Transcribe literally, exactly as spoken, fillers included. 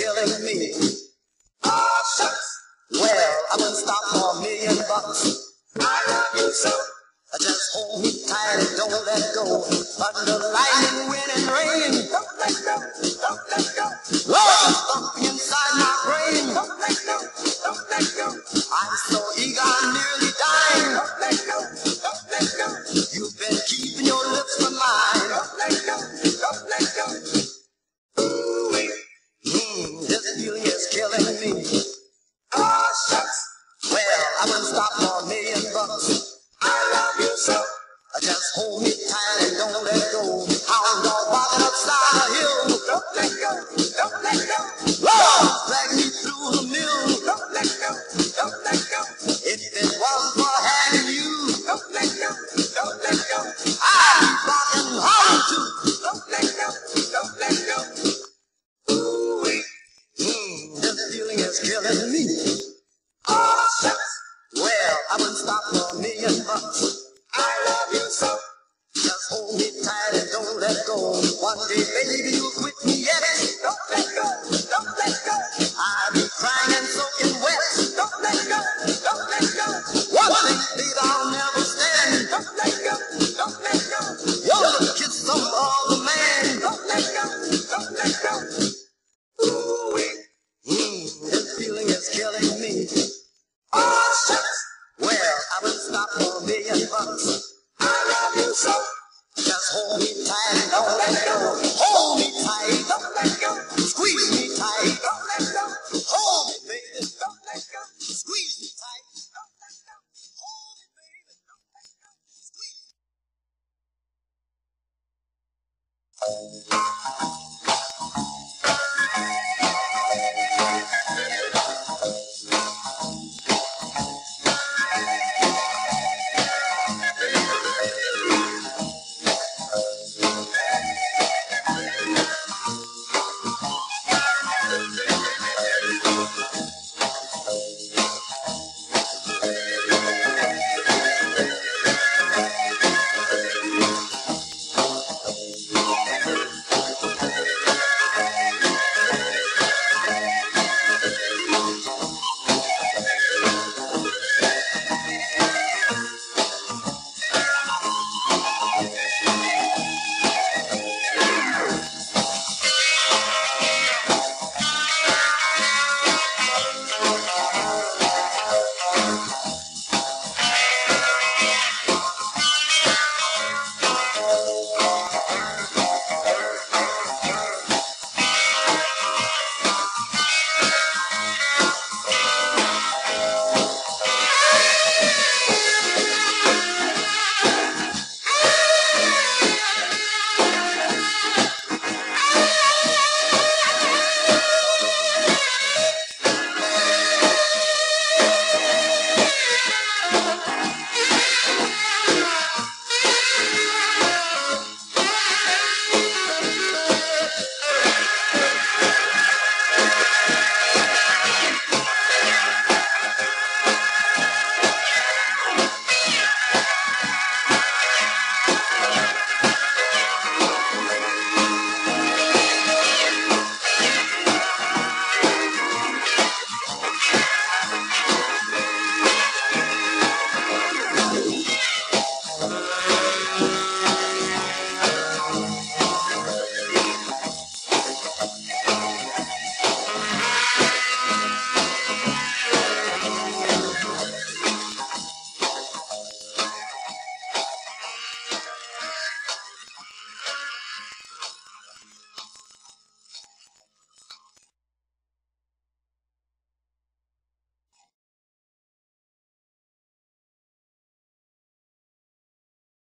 killing me. Oh, shucks. Well, I wouldn't stop for a million bucks. I love you so. Just hold me tight and don't let go. Under lightning, wind, and rain. Don't let go. Don't let go. Lord, thumping inside my brain. Don't let go. Don't let go. I'm so eager, I'm nearly dying. Don't let go. Don't let go. You've been keeping your lips from mine. Don't let go. Don't let go. Ooh-wee. Mm, this feeling is killing me. Oh, shucks. Well, I wouldn't stop for a million bucks. I love you so. Just hold me tight and don't let go. Hound dog barking upside a hill. Don't let go. Don't let go. Lord, drag me through the mill. Don't let go. Don't let go. If it wasn't for having you, don't let go. Don't let go. I'd be barking hard too. Don't let go. Don't let go. Ooh-wee. Mm, this feeling is killing me. Oh, shucks. Well, I wouldn't stop for a million bucks. I love you so. Just hold me tight and don't let go. One day, baby, you'll quit me yet. Don't let go. Don't let go. I'll be crying and soaking wet. Don't let go. Don't let go. One thing, baby, I'll never stand. Don't let go. Don't let go. Your little kiss some other man. Don't let go. Don't let go. Ooh-wee. Mm, this feeling is killing me. Oh, shucks. Well, I wouldn't stop for a million bucks. I love you so. Just hold me tight and don't let go. Hold me tight, don't let go. Squeeze me tight, don't let go. Hold me, baby, don't let go. Squeeze me tight, don't let go. Hold me, baby, don't let go. Squeeze me.